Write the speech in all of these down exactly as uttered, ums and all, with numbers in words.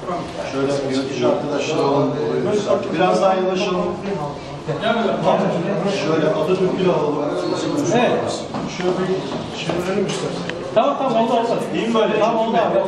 Şöyle yönetici arkadaşlar alalım. Biraz daha yanaşalım. Şöyle Atatürk'ü alalım. Evet. Şöyle bir çevirelim istersen. Tamam tamam oldu oldu. İyi mi böyle? Tamam oldu abi.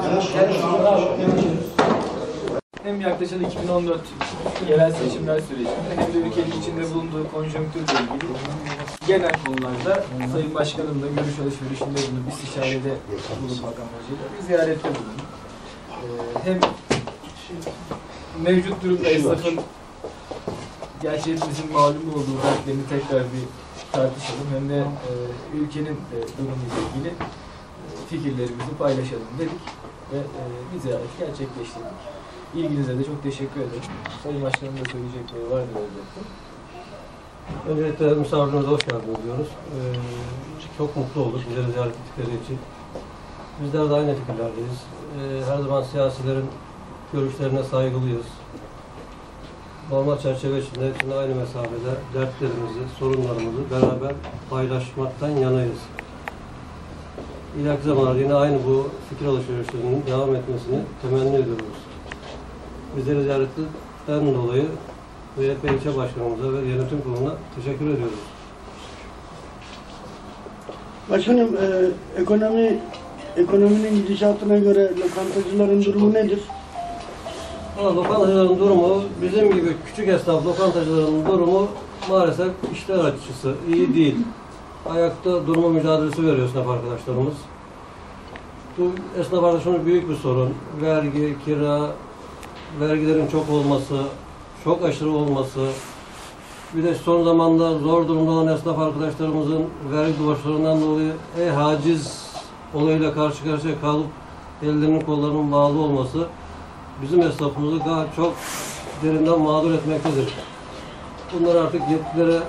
Hem yaklaşan iki bin on dört yerel seçimler sürecinde hem de ülkenin içinde bulunduğu konjonktürle ilgili genel konularda Sayın Başkanım'la görüş alışverişinde bulunup istişarede bulunup Bakan Hoca'yla bir ziyarette bulunduk. Ee, hem mevcut durumda esnafın gerçi hepimizin malum olduğu dertlerini tekrar bir tartışalım hem de e, ülkenin e, durumuyla ilgili e, fikirlerimizi paylaşalım dedik ve e, bir ziyaret gerçekleştirdik. İlginize de çok teşekkür ederim. Sayın Başkanım da söyleyecekleri var mı olacaktı? Öncelikle misafirlerimize hoş geldiniz diyoruz. Ee, çok mutlu olduk bizleri ziyaret ettikleri için. Bizler de aynı fikirlerdeyiz. Ee, her zaman siyasilerin görüşlerine saygılıyız. Normal çerçeve içinde hepsine aynı mesafede dertlerimizi, sorunlarımızı beraber paylaşmaktan yanayız. İleriki zamanlarda yine aynı bu fikir alışverişlerinin devam etmesini temenni ediyoruz. Bizleri ziyaretten dolayı V H P ilçe başkanımıza ve yönetim kuruluna teşekkür ediyoruz. Başkanım, e, ekonomi ekonominin gidişatına göre lokantacıların durumu nedir? Ama lokantacıların durumu, bizim gibi küçük esnaf lokantacıların durumu maalesef işler açısı iyi değil. Ayakta durma mücadelesi veriyor esnaf arkadaşlarımız. Bu esnaf arkadaşlarımız büyük bir sorun. Vergi, kira, vergilerin çok olması, çok aşırı olması, bir de son zamanda zor durumda olan esnaf arkadaşlarımızın vergi borçlarından dolayı e-haciz olayıyla karşı karşıya kalıp ellerinin kollarının bağlı olması bizim esnafımızı gayet çok derinden mağdur etmektedir. Bunlar artık yetkililere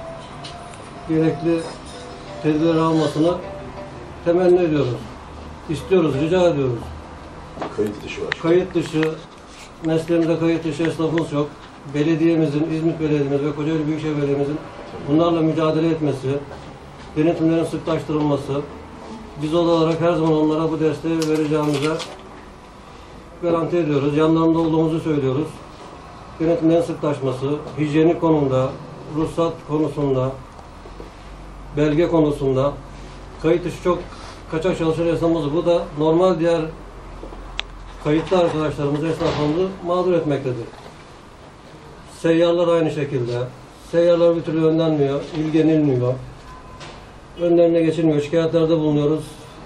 gerekli tedbirler almasını temenni ediyoruz. İstiyoruz, rica ediyoruz. Kayıt dışı var. Kayıt dışı, mesleğimizde kayıt dışı esnafımız yok. Belediyemizin, İzmit Belediye'miz ve Kocaeli Büyükşehir Belediye'mizin bunlarla mücadele etmesi, denetimlerin sıklaştırılması, biz olarak her zaman onlara bu desteği vereceğimize garanti ediyoruz. Yanlarında olduğumuzu söylüyoruz. Denetimlerin sıklaşması, hijyenik konumda, ruhsat konusunda, belge konusunda, kayıt dışı çok kaçak çalışan esnafımız, bu da normal diğer kayıtlı arkadaşlarımız, esnafımızı mağdur etmektedir. Seyyarlar aynı şekilde. Seyyarlar bir türlü önlenmiyor, ilgilenilmiyor. Önlerine geçilmiyor, şikayetlerde bulunuyoruz.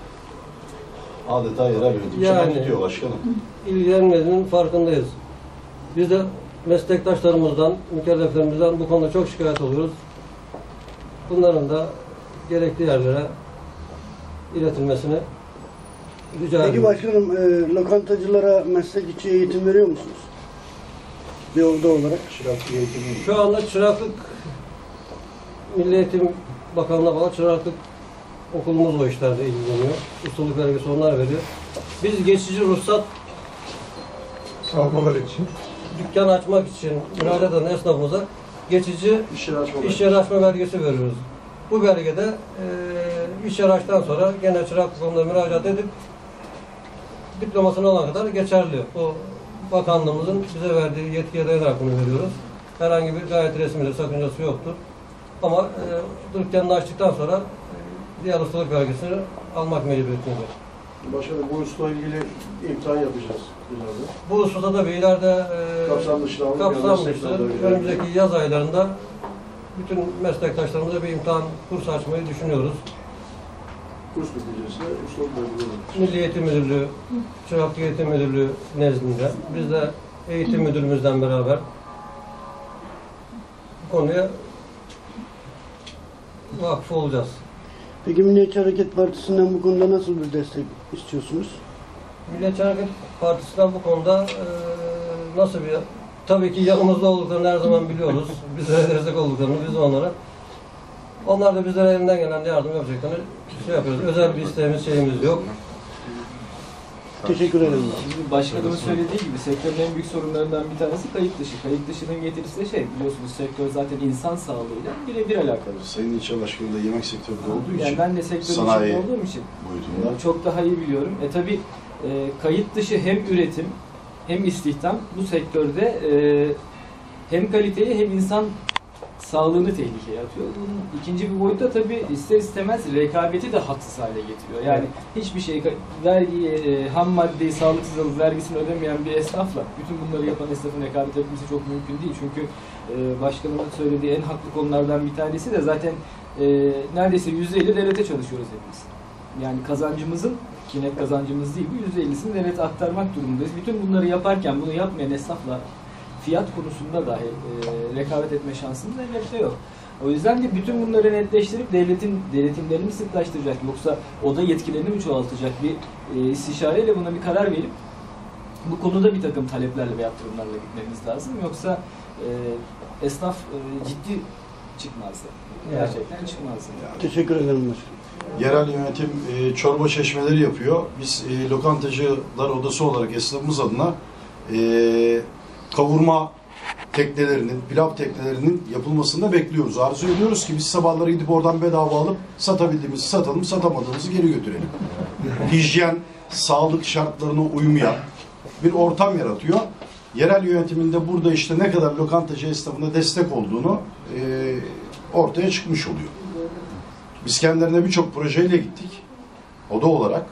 Adeta yerel yönetim Yani, gidiyor başkanım. İlgilenmediğinin farkındayız. Biz de meslektaşlarımızdan, mükelleflerimizden bu konuda çok şikayet alıyoruz. Bunların da gerekli yerlere iletilmesini rica ediyoruz. Peki başkanım, e, lokantacılara meslek içi eğitim veriyor musunuz? Bir ordu olarak. Çıraklık eğitimi. Şu anda çıraklık Milli Eğitim Bakanlığı'na bağlı çıraklık okulumuz o işlerde ilgileniyor. Ustalık belgesi onlar veriyor. Biz geçici ruhsat Almaları için. dükkan açmak için müracaat eden esnafımıza geçici İş yeri açma. iş yeri açma belgesi veriyoruz. Bu belgede e, iş yeri açtıktan sonra gene çıraklık okuluna müracaat edip diplomasını alana kadar geçerli. O bakanlığımızın bize verdiği yetkiye dayanarak bunu veriyoruz. Herhangi bir gayet resmi de sakıncası yoktur. Ama e, dükkanını açtıktan sonra e, diğer ustalık belgesini almak mecburiyetindedir. Başkanım bu hususla ilgili imtihan yapacağız ileride. Bu hususta da ileride e, Kapsam dışı alınıp kapsammıştır. Önümüzdeki yaz aylarında bütün meslektaşlarımıza bir imtihan kursu açmayı düşünüyoruz. Kurs neticesinde ustalık belgeleri. Milli Eğitim Müdürlüğü, Çıraklık Eğitim Müdürlüğü nezdinde biz de eğitim müdürümüzden beraber bu konuya vakıf olacağız. Peki Milliyetçi Hareket Partisi'nden bu konuda nasıl bir destek istiyorsunuz? Milliyetçi Hareket Partisi'nden bu konuda e, nasıl bir, tabii ki yanımızda olduklarını her zaman biliyoruz. Bizlere destek olduklarını, biz onlara. Onlar da bizlere elinden gelen yardım yapacaklarını şey yapıyoruz. Özel bir isteğimiz, şeyimiz yok. Teşekkür ederim. Şimdi başkanımın söylediği gibi sektörün en büyük sorunlarından bir tanesi kayıt dışı. Kayıt dışının getirisi de şey, biliyorsunuz sektör zaten insan sağlığıyla birebir alakalı. Sayın İlçe Başkanı da yemek sektöründe olduğu Yani için, ben de sektörün sanayi içinde olduğum için boyutunda. çok daha iyi biliyorum. E tabi e, kayıt dışı hem üretim hem istihdam bu sektörde e, hem kaliteyi hem insan sağlığını tehlikeye atıyor. Bunun ikinci bir boyutta tabii ister istemez rekabeti de haksız hale getiriyor. Yani hiçbir şey, vergiyi, e, ham maddeyi, sağlıksız alıp vergisini ödemeyen bir esnafla bütün bunları yapan esnafın rekabet etmesi çok mümkün değil. Çünkü e, başkanımın söylediği en haklı konulardan bir tanesi de zaten e, neredeyse yüzde elli devlete çalışıyoruz hepimiz. Yani kazancımızın, ki net kazancımız değil bu, yüzde ellisini devlete aktarmak durumundayız. Bütün bunları yaparken bunu yapmayan esnafla fiyat konusunda dahi e, rekabet etme şansımız elbette yok. O yüzden de bütün bunları netleştirip devletin denetimlerini mi sıklaştıracak, yoksa oda yetkilerini mi çoğaltacak bir e, istişareyle buna bir karar verip bu konuda bir takım taleplerle ve yaptırımlarla gitmemiz lazım. Yoksa e, esnaf e, ciddi çıkmazdı. Gerçekten çıkmazdı. Teşekkür ederim başkanım. Yerel yönetim e, çorba çeşmeleri yapıyor. Biz e, lokantacılar odası olarak esnafımız adına e, kavurma teknelerinin, pilav teknelerinin yapılmasını da bekliyoruz. Arzu ediyoruz ki biz sabahları gidip oradan bedava alıp satabildiğimizi satalım, satamadığımızı geri götürelim. Hijyen, sağlık şartlarına uymayan bir ortam yaratıyor. Yerel yönetiminde burada işte ne kadar lokantacı esnafına destek olduğunu e, ortaya çıkmış oluyor. Biz kendilerine birçok projeyle gittik. Oda olarak,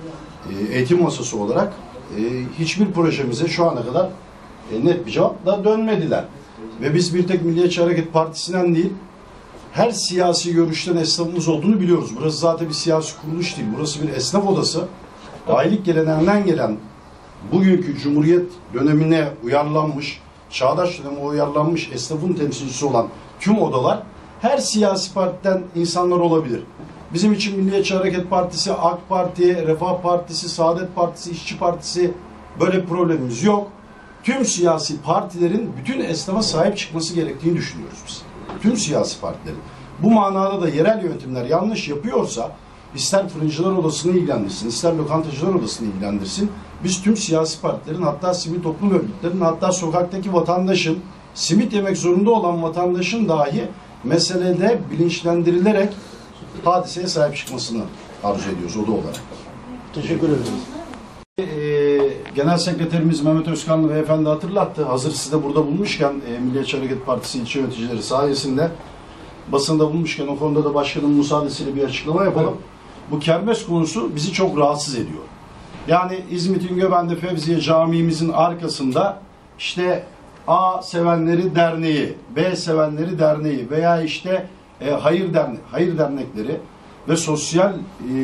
e, eğitim masası olarak e, hiçbir projemize şu ana kadar e, net bir cevapla dönmediler. Ve biz bir tek Milliyetçi Hareket Partisi'nden değil, her siyasi görüşten esnafımız olduğunu biliyoruz. Burası zaten bir siyasi kuruluş değil. Burası bir esnaf odası. Aylık geleneğinden gelen bugünkü Cumhuriyet dönemine uyarlanmış, çağdaş döneme uyarlanmış esnafın temsilcisi olan tüm odalar her siyasi partiden insanlar olabilir. Bizim için Milliyetçi Hareket Partisi, AK Parti, Refah Partisi, Saadet Partisi, İşçi Partisi böyle bir problemimiz yok. Tüm siyasi partilerin bütün esnafa sahip çıkması gerektiğini düşünüyoruz biz. Tüm siyasi partilerin. Bu manada da yerel yönetimler yanlış yapıyorsa ister fırıncılar odasını ilgilendirsin, ister lokantacılar odasını ilgilendirsin. Biz tüm siyasi partilerin, hatta sivil toplum örgütlerinin, hatta sokaktaki vatandaşın, simit yemek zorunda olan vatandaşın dahi meselede bilinçlendirilerek hadiseye sahip çıkmasını arzu ediyoruz oda olarak. Teşekkür ederim. Ee, Genel Sekreterimiz Mehmet Özkanlı Beyefendi hatırlattı. Hazır siz de burada bulmuşken e, Milliyetçi Hareket Partisi ilçe yöneticileri sayesinde basında bulmuşken o konuda da başkanın müsaadesiyle bir açıklama yapalım. Bu kermes konusu bizi çok rahatsız ediyor. Yani İzmit'in Göben'de Fevziye Camii'mizin arkasında işte A Sevenleri Derneği, B Sevenleri Derneği veya işte e, hayır derne hayır dernekleri ve sosyal e,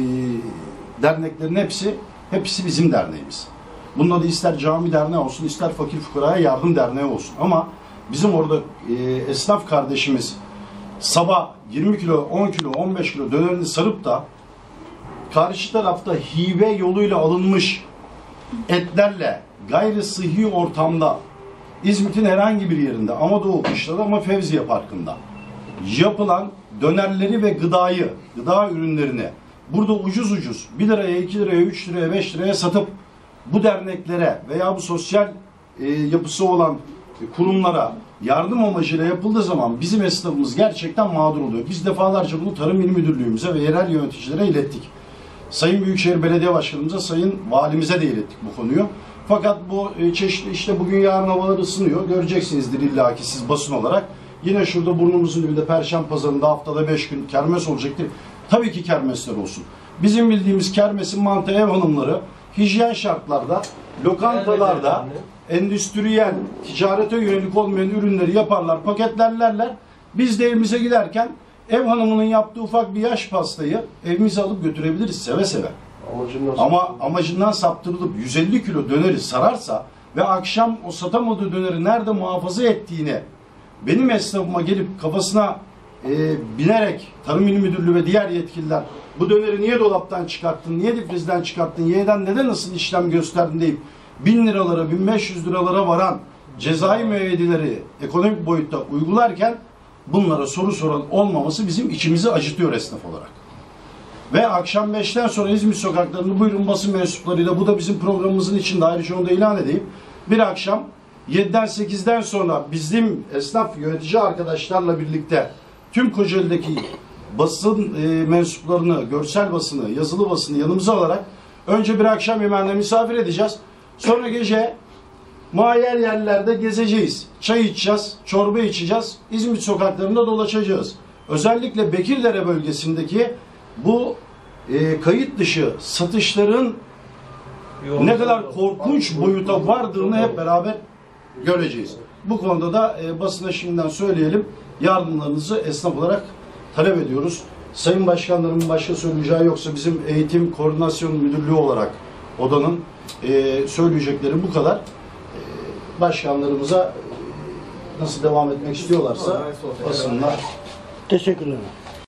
derneklerin hepsi hepsi bizim derneğimiz. Bunun adı ister cami derneği olsun, ister fakir fukaraya yardım derneği olsun. Ama bizim orada e, esnaf kardeşimiz sabah yirmi kilo, on kilo, on beş kilo dönerini sarıp da karşı tarafta hibe yoluyla alınmış etlerle gayri sıhhi ortamda İzmit'in herhangi bir yerinde, ama Doğu Kışla'da ama Fevziye Parkı'nda yapılan dönerleri ve gıdayı, gıda ürünlerini burada ucuz ucuz bir liraya, iki liraya, üç liraya, beş liraya satıp bu derneklere veya bu sosyal e, yapısı olan kurumlara yardım amacıyla yapıldığı zaman bizim esnafımız gerçekten mağdur oluyor. Biz defalarca bunu Tarım İl Müdürlüğümüze ve yerel yöneticilere ilettik. Sayın Büyükşehir Belediye Başkanımıza, Sayın Valimize de ilettik bu konuyu. Fakat bu e, çeşitli işte bugün yarın havalar ısınıyor. Göreceksinizdir illaki siz basın olarak. Yine şurada burnumuzun dibinde Perşembe Pazarı'nda haftada beş gün kermes olacaktır. Tabii ki kermesler olsun. Bizim bildiğimiz kermesin mantığı ev hanımları hijyen şartlarda, lokantalarda, endüstriyel, ticarete yönelik olmayan ürünleri yaparlar, paketlerlerler. Biz de evimize giderken ev hanımının yaptığı ufak bir yaş pastayı evimize alıp götürebiliriz seve seve. Amacından Ama amacından saptırılıp yüz elli kilo döneri sararsa ve akşam o satamadığı döneri nerede muhafaza ettiğini benim esnafıma gelip kafasına e, binerek Tarım İl Müdürlüğü ve diğer yetkililer bu döneri niye dolaptan çıkarttın, niye difrizden çıkarttın, Y'den neden nasıl işlem gösterdin deyip bin liralara, bin beş yüz liralara varan cezai müeyyideleri ekonomik boyutta uygularken bunlara soru soran olmaması bizim içimizi acıtıyor esnaf olarak. Ve akşam beşten sonra İzmit sokaklarını buyurun basın mensuplarıyla, bu da bizim programımızın içinde, ayrıca onu da ilan edeyim. Bir akşam yediden sekizden sonra bizim esnaf yönetici arkadaşlarla birlikte tüm Kocaeli'deki basın e, mensuplarını, görsel basını, yazılı basını yanımıza alarak önce bir akşam yemeğine misafir edeceğiz. Sonra gece muayyer yerlerde gezeceğiz. Çay içeceğiz, çorba içeceğiz, İzmit sokaklarında dolaşacağız. Özellikle Bekirdere bölgesindeki bu e, kayıt dışı satışların ne kadar korkunç boyuta vardığını hep beraber göreceğiz. Bu konuda da e, basına şimdiden söyleyelim. Yardımlarınızı esnaf olarak talep ediyoruz. Sayın Başkanlarımın başka söyleyeceği yoksa bizim Eğitim Koordinasyon Müdürlüğü olarak odanın e, söyleyecekleri bu kadar. E, başkanlarımıza e, nasıl devam etmek istiyorlarsa basınlar. Teşekkürler.